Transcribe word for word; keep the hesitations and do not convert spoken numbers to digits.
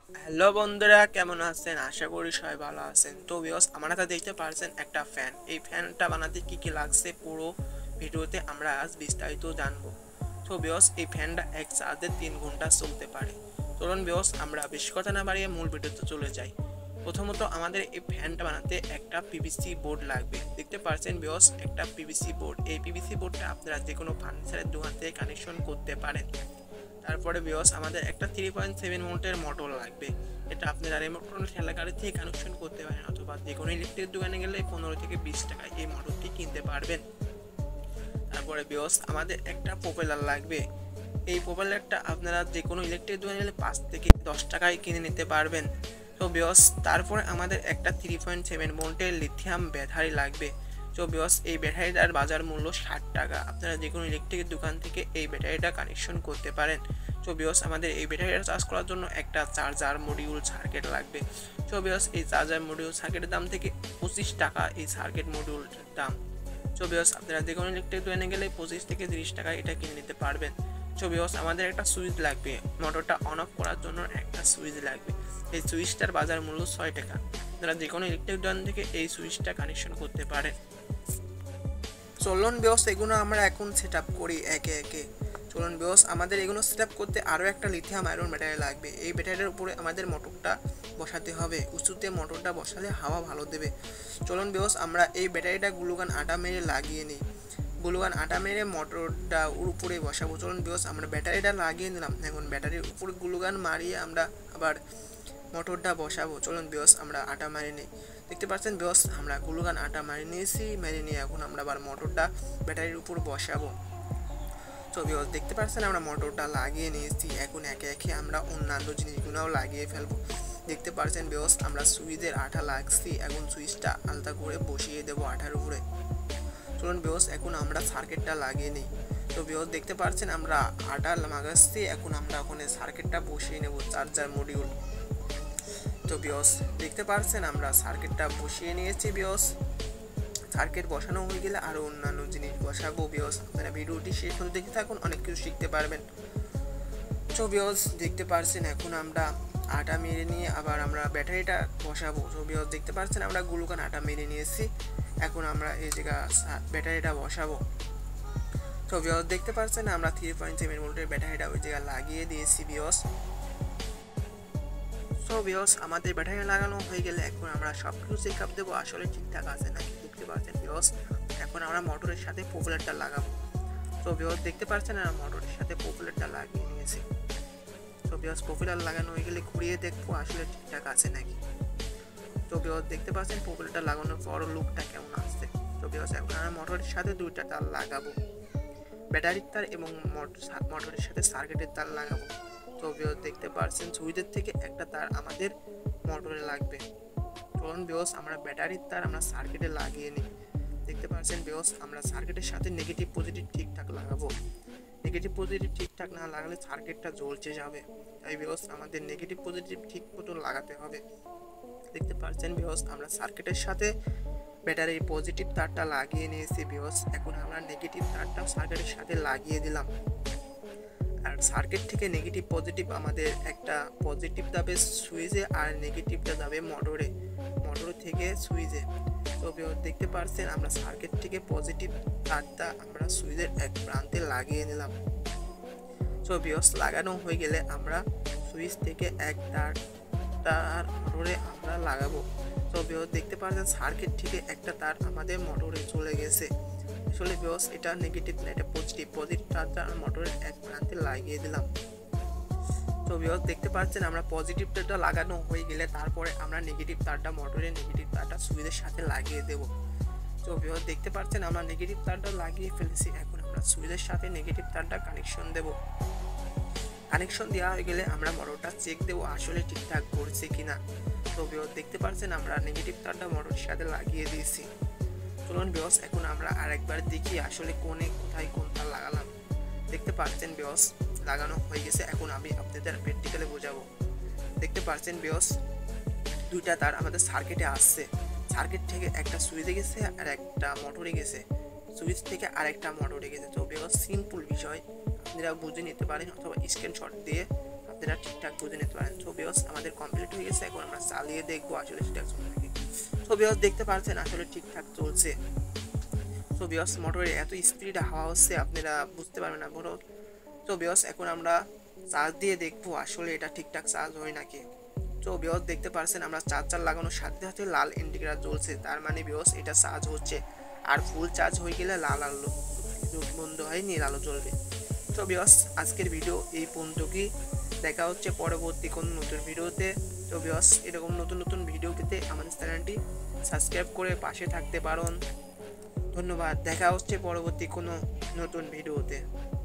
Hello বন্ধুরা, কেমন আছেন? আশা করি সবাই ভালো আছেন। তো ভিউয়ার্স, আমার হাতে দেখতে পারছেন একটা ফ্যান। এই ফ্যানটা বানাতে কি কি লাগছে পুরো ভিডিওতে আমরা আজ বিস্তারিত জানবো। তো ভিউয়ার্স, এই ফ্যানটা এক চার্জে তিন ঘন্টা চলতে পারে। চলুন ভিউয়ার্স, আমরা বেশি কথা না বাড়িয়ে মূল ভিডিওতে চলে যাই। প্রথমত আমাদের এই ফ্যানটা বানাতে একটা পিভিসি বোর্ড লাগবে। দেখতে পারছেন ভিউয়ার্স, একটা পিভিসি বোর্ড। এই পিভিসি বোর্ডটা আপনারা যে কোনো ফার্নিচারের দোকান থেকে কানেকশন করতে পারেন। তারপরে ভিউয়ার্স, আমাদের একটা থ্রি পয়েন্ট সেভেন ভোল্টের মোটর লাগবে। এটা আপনারা রিমোট কন্ট্রোল ঠেলা গাড়ি থেকে কানেকশন করতে পারেন, অথবা যে কোনো ইলেকট্রিক দোকানে গেলে পনেরো থেকে বিশ টাকায় এই মোটরটি কিনতে পারবেন। তারপরে ভিউয়ার্স, আমাদের একটা প্রোপেলার লাগবে। এই প্রোপেলারটা আপনারা যে কোনো ইলেকট্রিক দোকানে গেলে পাঁচ থেকে দশ টাকায় কিনে নিতে পারবেন। তো ভিউয়ার্স, তারপরে আমাদের একটা থ্রি পয়েন্ট সেভেন ভোল্টের লিথিয়াম ব্যাটারি লাগবে। তো ভিউয়ার্স, এই ব্যাটারিটার বাজার মূল্য ষাট টাকা। আপনারা যে কোনো ইলেকট্রিকের দোকান থেকে এই ব্যাটারিটা কানেকশন করতে পারেন। তো ভিউয়ার্স, আমাদের এই ব্যাটারিটা চার্জ করার জন্য একটা চার্জার মডিউল সার্কিট লাগবে। তো ভিউয়ার্স, এই চার্জার মডিউল সার্কিটের দাম থেকে পঁচিশ টাকা এই সার্কিট মডিউলটার দাম। তো ভিউয়ার্স, আপনারা যে কোনো ইলেকট্রিক দোকানে গেলে পঁচিশ থেকে তিরিশ টাকায় এটা কিনে নিতে পারবেন। তো ভিউয়ার্স, আমাদের একটা সুইচ লাগবে। মোটরটা অন অফ করার জন্য একটা সুইচ লাগবে। এই সুইচটার বাজার মূল্য ছয় টাকা। আপনারা যে কোনো ইলেকট্রিক দোকান থেকে এই সুইচটা কানেকশন করতে পারেন। চলুন ভিউয়ার্স, এগুলো আমরা এখন সেট আপ করি একে একে। চলুন ভিউয়ার্স, আমাদের এগুলো সেট আপ করতে আরও একটা লিথিয়াম আয়রন ব্যাটারি লাগবে। এই ব্যাটারির উপরে আমাদের মোটরটা বসাতে হবে। উঁচুতে মোটরটা বসালে হাওয়া ভালো দেবে। চলুন ভিউয়ার্স, আমরা এই ব্যাটারিটা গ্লুগান আটা মেরে লাগিয়ে নিই। গ্লুগান আটা মেরে মোটরটা উপরে বসাবো। চলুন ভিউয়ার্স, আমরা ব্যাটারিটা লাগিয়ে নিলাম। এখন ব্যাটারির উপরে গ্লুগান মারিয়ে আমরা আবার মোটরটা বসাবো। চলুন ভিউয়ার্স, আমরা আটা মারি নিই। দেখতে পাচ্ছেন ভিউয়ার্স, আমরা গ্লুগান আটা মারি নিয়েছি। মেরে নিয়ে এখন আমরা আবার মোটরটা ব্যাটারির উপর বসাবো। তো ভিউয়ার্স, দেখতে পাচ্ছেন আমরা মোটরটা লাগিয়ে নিয়েছি। এখন একে একে আমরা অন্যান্য জিনিসগুলোও লাগিয়ে ফেলবো। দেখতে পাচ্ছেন ভিউয়ার্স, আমরা সুইচের আঠা লাগছি। এখন সুইচটা আলাদা করে বসিয়ে দেবো আঠার উপরে। চলুন ভিউয়ার্স, এখন আমরা সার্কিটটা লাগিয়ে নিই। তো ভিউয়ার্স, দেখতে পাচ্ছেন আমরা আটা লাগাচ্ছি। এখন আমরা ওখানে সার্কিটটা বসিয়ে নেব, চার্জার মডিউল। তো ভিউয়ার্স, দেখতে পাচ্ছেন আমরা সার্কিটটা বসিয়ে নিয়েছি। ভিউয়ার্স, সার্কিট বসানো হয়ে গেলে আরও অন্যান্য জিনিস বসাবো। ভিউয়ার্স, আপনারা ভিডিওটি শেষ পর্যন্ত দেখতে থাকুন, অনেক কিছু শিখতে পারবেন। তো ভিউয়ার্স, দেখতে পাচ্ছেন এখন আমরা আটা মেরে নিয়ে আবার আমরা ব্যাটারিটা বসাবো। তো ভিউয়ার্স, দেখতে পাচ্ছেন আমরা গ্লুকান আটা মেরে নিয়েছি। এখন আমরা এই জায়গা ব্যাটারিটা বসাবো। তো ভিউয়ার্স, দেখতে পাচ্ছেন আমরা থ্রি পয়েন্ট সেভেন ভোল্টের ব্যাটারিটা ওই জায়গায় লাগিয়ে দিয়েছি। ভিউয়ার্স, সো ভিউয়ার্স, আমাদের ব্যাটারি লাগানো হয়ে গেলে এখন আমরা সব কিছু চেক আপ দেবো আসলে ঠিকঠাক আছে নাকি। দেখতে পাচ্ছেন ভিউয়ার্স, এখন আমরা মোটরের সাথে পপুলারটা লাগাবো। তো ভিউয়ার্স, দেখতে পাচ্ছেন আমরা মোটরের সাথে পপুলারটা লাগিয়ে নিয়েছি। তো ভিউয়ার্স, পপুলার লাগানো হয়ে গেলে ঘুরিয়ে দেখবো আসলে ঠিকঠাক আছে নাকি। তো ভিউয়ার্স, দেখতে পাচ্ছেন পপুলারটা লাগানোর পর লুকটা কেমন আসছে। তো ভিউয়ার্স, এখন আমরা মোটরের সাথে দুইটা তার লাগাবো, ব্যাটারির তার এবং মোটরের সাথে সার্কিটের তার লাগাবো। তো ভিউয়ার্স, দেখতে পাচ্ছেন সুইচের থেকে একটা তার আমাদের মোটরে লাগবে। তখন ভিউয়ার্স, আমরা ব্যাটারির তার আমরা সার্কিটে লাগিয়ে নিই। দেখতে পাচ্ছেন ভিউয়ার্স, আমরা সার্কিটের সাথে নেগেটিভ পজিটিভ ঠিকঠাক লাগাবো। নেগেটিভ পজিটিভ ঠিকঠাক না লাগালে সার্কিটটা জ্বলছে যাবে। তাই ভিউয়ার্স, আমাদের নেগেটিভ পজিটিভ ঠিক মতো লাগাতে হবে। দেখতে পাচ্ছেন ভিউয়ার্স, আমরা সার্কিটের সাথে ব্যাটারির পজিটিভ তারটা লাগিয়ে নিয়েছি। ভিউয়ার্স, এখন আমরা নেগেটিভ তারটাও সার্কিটের সাথে লাগিয়ে দিলাম। আর সার্কিট থেকে নেগেটিভ পজিটিভ আমাদের একটা পজিটিভ যাবে সুইচে আর নেগেটিভটা যাবে মোটরে, মোটর থেকে সুইচে। তো দেখতে পাচ্ছেন আমরা সার্কিট থেকে পজিটিভ তারটা আমরা সুইচের এক প্রান্তে লাগিয়ে নিলাম। তো ভিউয়ার্স, লাগানো হয়ে গেলে আমরা সুইচ থেকে এক তার তার মোটরে আমরা লাগাবো। তো ভিউয়ার্স, দেখতে পাচ্ছেন সার্কিট থেকে একটা তার আমাদের মোটরে চলে গেছে। আসলে ভিউয়ার্স, এটা নেগেটিভ না, এটা পজিটিভ। পজিটিভ তারটা মোটরের এক প্রান্তে লাগিয়ে দিলাম। তো ভিউয়ার্স, দেখতে পাচ্ছেন আমরা পজিটিভ তারটা লাগানো হয়ে গেলে তারপরে আমরা নেগেটিভ তারটা মোটরের নেগেটিভ তারটা সুইচের সাথে লাগিয়ে দেব। তো ভিউয়ার্স, দেখতে পাচ্ছেন আমরা নেগেটিভ তারটা লাগিয়ে ফেলেছি। এখন আমরা সুইচের সাথে নেগেটিভ তারটা কানেকশন দেব। কানেকশন দেওয়া হয়ে গেলে আমরা মোটরটা চেক দেবো আসলে ঠিকঠাক করছে কিনা। তো ভিউয়ার্স, দেখতে পাচ্ছেন আমরা নেগেটিভ তারটা মোটরের সাথে লাগিয়ে দিয়েছি। চলুন ভিউয়ার্স, এখন আমরা আরেকবার দেখি আসলে কোনে কোথায় কোন তার লাগালাম। দেখতে পাচ্ছেন ভিউয়ার্স, লাগানো হয়ে গেছে। এখন আমি আপনাদের প্র্যাকটিক্যালি বোঝাবো। দেখতে পাচ্ছেন ভিউয়ার্স, দুইটা তার আমাদের সার্কিটে আসছে। সার্কিট থেকে একটা সুইচে গেছে আর একটা মোটরে গেছে, সুইচ থেকে আরেকটা মোটরে গেছে। তো ভিউয়ার্স, সিম্পল বিষয়, আপনারা বুঝে নিতে পারেন অথবা স্ক্রিনশট দিয়ে আপনারা আপনারা ঠিকঠাক বুঝে নিতে পারেন। তো ভিউয়ার্স আমাদের কমপ্লিট হয়ে গেছে, এখন আমরা চালিয়ে দেখবো আসলে ঠিকঠাক চলছে নাকি। তো ভিউয়ার্স দেখতে পাচ্ছেন আসলে ঠিকঠাক চলছে। তো ভিউয়ার্স মোটরের এত স্পিড হাওয়া হচ্ছে আপনারা বুঝতে পারবেন না বড়। তো ভিউয়ার্স এখন আমরা চার্জ দিয়ে দেখবো আসলে এটা ঠিকঠাক চার্জ হয় নাকি। তো ভিউয়ার্স দেখতে পাচ্ছেন আমরা চার্জার লাগানোর সাথে সাথে লাল ইন্ডিকেটর জ্বলছে, তার মানে ভিউয়ার্স এটা চার্জ হচ্ছে। আর ফুল চার্জ হয়ে গেলে লাল আলো বন্ধ হয়, নীল আলো জ্বলবে। তো ভিউয়ার্স আজকের ভিডিও এই পর্যন্তই, দেখা হচ্ছে পরবর্তী কোন নতুন ভিডিওতে। তো ভিউয়ার্স এরকম নতুন নতুন ভিডিও পেতে আমাদের চ্যানেলটি সাবস্ক্রাইব করে পাশে থাকতে পারেন। ধন্যবাদ, দেখা হচ্ছে পরবর্তী কোনো নতুন ভিডিওতে।